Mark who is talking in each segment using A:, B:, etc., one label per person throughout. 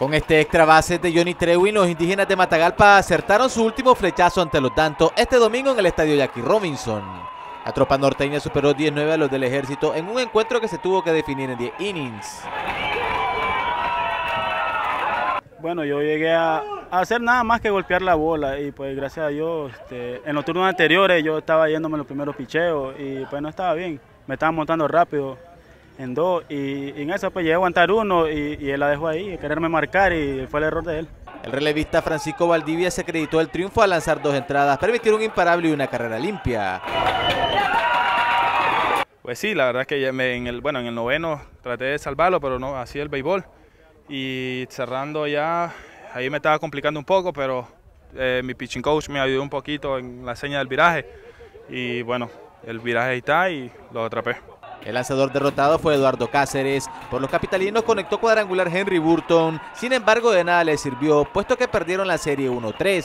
A: Con este extra base de Johnny Trewin, los indígenas de Matagalpa acertaron su último flechazo ante los Dantos este domingo en el estadio Jackie Robinson. La tropa norteña superó 10-9 a los del ejército en un encuentro que se tuvo que definir en 10 innings.
B: Bueno, yo llegué a hacer nada más que golpear la bola y pues gracias a Dios en los turnos anteriores yo estaba yéndome los primeros picheos y pues no estaba bien, me estaba montando rápido en dos y en eso pues llegué a aguantar uno y él la dejó ahí, quererme marcar y fue el error de él.
A: El relevista Francisco Valdivia se acreditó el triunfo al lanzar 2 entradas, permitir un imparable y una carrera limpia.
C: Pues sí, la verdad es que en el noveno traté de salvarlo, pero no, así el béisbol. Y cerrando ya, ahí me estaba complicando un poco, pero mi pitching coach me ayudó un poquito en la seña del viraje. Y bueno, el viraje ahí está y lo atrapé.
A: El lanzador derrotado fue Eduardo Cáceres. Por los capitalinos conectó cuadrangular Henry Burton. Sin embargo, de nada le sirvió, puesto que perdieron la serie 1-3.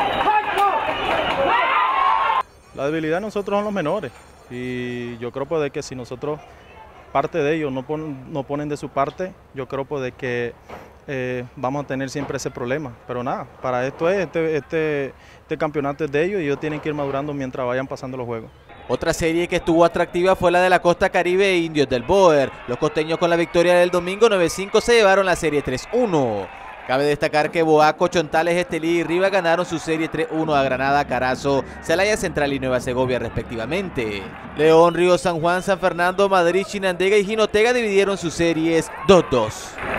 D: La debilidad de nosotros son los menores. Y yo creo pues, de que si nosotros, parte de ellos, no ponen de su parte, yo creo pues, de que vamos a tener siempre ese problema. Pero nada, para esto es, este campeonato es de ellos y ellos tienen que ir madurando mientras vayan pasando los juegos.
A: Otra serie que estuvo atractiva fue la de la Costa Caribe e Indios del Boer. Los costeños con la victoria del domingo 9-5 se llevaron la serie 3-1. Cabe destacar que Boaco, Chontales, Estelí y Rivas ganaron su serie 3-1 a Granada, Carazo, Celaya Central y Nueva Segovia respectivamente. León, Río San Juan, San Fernando, Madrid, Chinandega y Jinotega dividieron sus series 2-2.